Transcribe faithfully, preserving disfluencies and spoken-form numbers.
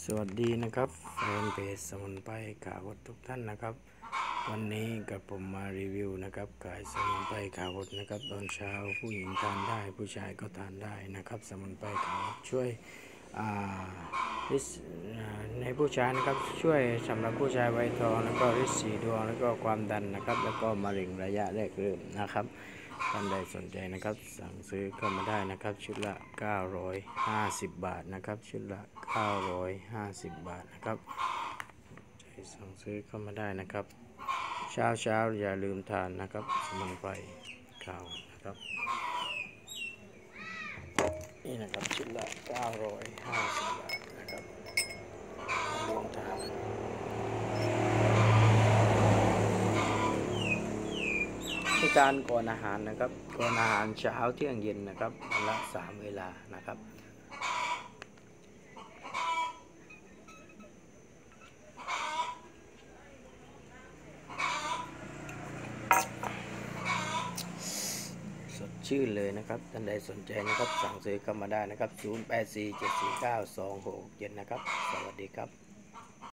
สวัสดีนะครับแฟนเพจสมุนไพรขาวดทุกท่านนะครับวันนี้กับผมมารีวิวนะครับขายสมุนไพรขาวดนะครับตอนเช้าผู้หญิงทานได้ผู้ชายก็ทานได้นะครับสมุนไพรขาวดช่วยในผู้ชายนะครับช่วยสำหรับผู้ชายวัยทองแล้วก็ริดสีดวงแล้วก็ความดันนะครับแล้วก็มะเร็งระยะแรกเริ่มนะครับท่านใดสนใจนะครับสั่งซื้อเข้ามาได้นะครับชุดละเก้าร้อยห้าสิบบาทนะครับชุดละเก้าร้อยห้าสิบบาทนะครับสั่งซื้อเข้ามาได้นะครับเช้าเช้าอย่าลืมทานนะครับสมุนไพรขาวนะครับนี่นะครับชุดละเก้าร้อยห้าสิบบาทนะครับรวมทานให้ทานก่อนอาหารนะครับก่อนอาหารเช้าเที่ยงเย็นนะครับวันละสามเวลานะครับสดชื่นเลยนะครับท่านใดสนใจนะครับสั่งซื้อเข้ามาได้นะครับศูนย์ แปด สี่ เจ็ด สี่ เก้า สอง หก เจ็ดนะครับสวัสดีครับ